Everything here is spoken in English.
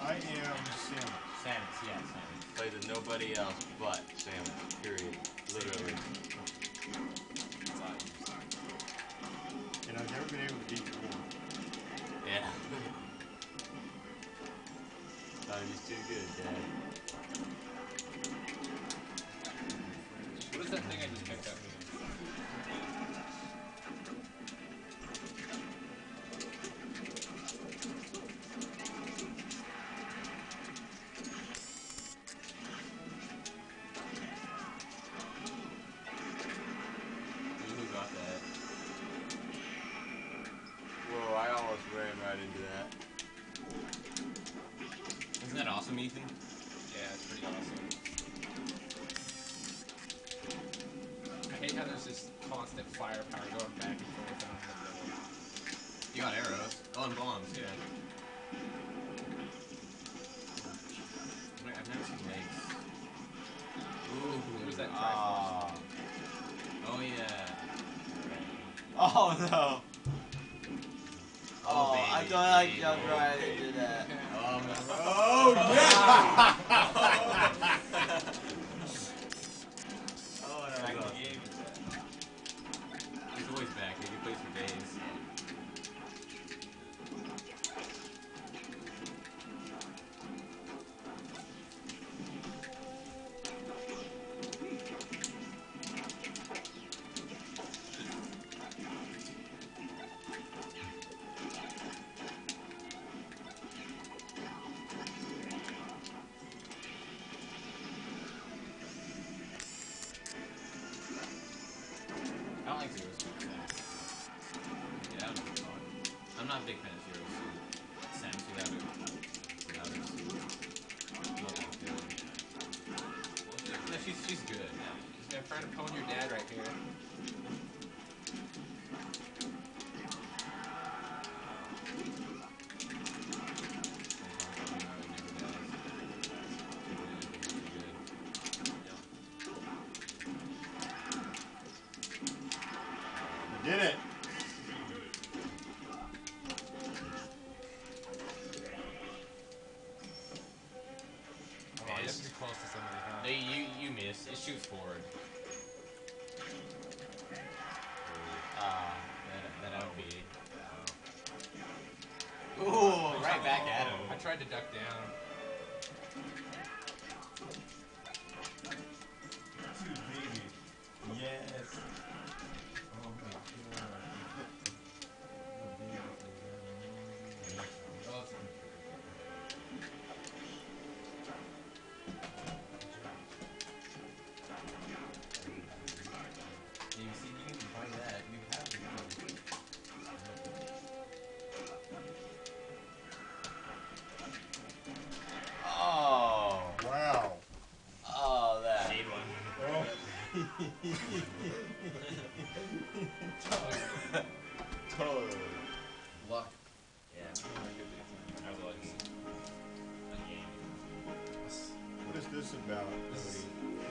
I am Samus. Samus, yeah, Samus. Plays with nobody else but Samus. Period. Literally. And I've never been able to beat War. Yeah. Oh, he's too good, Dad. What is that thing I just picked up? Who got that? Whoa, I almost ran right into that. Isn't that awesome, Ethan? Yeah, it's pretty awesome. I hate how there's this constant firepower going back and forth and I'm in the middle. You got arrows. Oh, and bombs, yeah. Wait, I've never seen legs. Ooh, Who's that Ah. oh yeah. Oh no. Oh, I baby, thought I baby. jumped right into that. Oh yeah! Oh, that Back in was the game. He's always back. He plays for days. I don't like Zero Suit Samus. Yeah, that would be fun. I'm not a big fan of Zero Suit Samus without her suit. Not that good. No, she's good. Yeah, I'm trying to pwn your dad right here. I did it. Oh, I have to be close to somebody, huh? No, you miss. It shoots forward. That LB. Ooh, right back at him. I tried to duck down. Dude, baby. Yes. Oh my god. You see, you can buy that. You have the money. Oh. Wow. Oh, that. Shade one. Totally. Luck. Yeah. I was. A game. What is this about, Cody?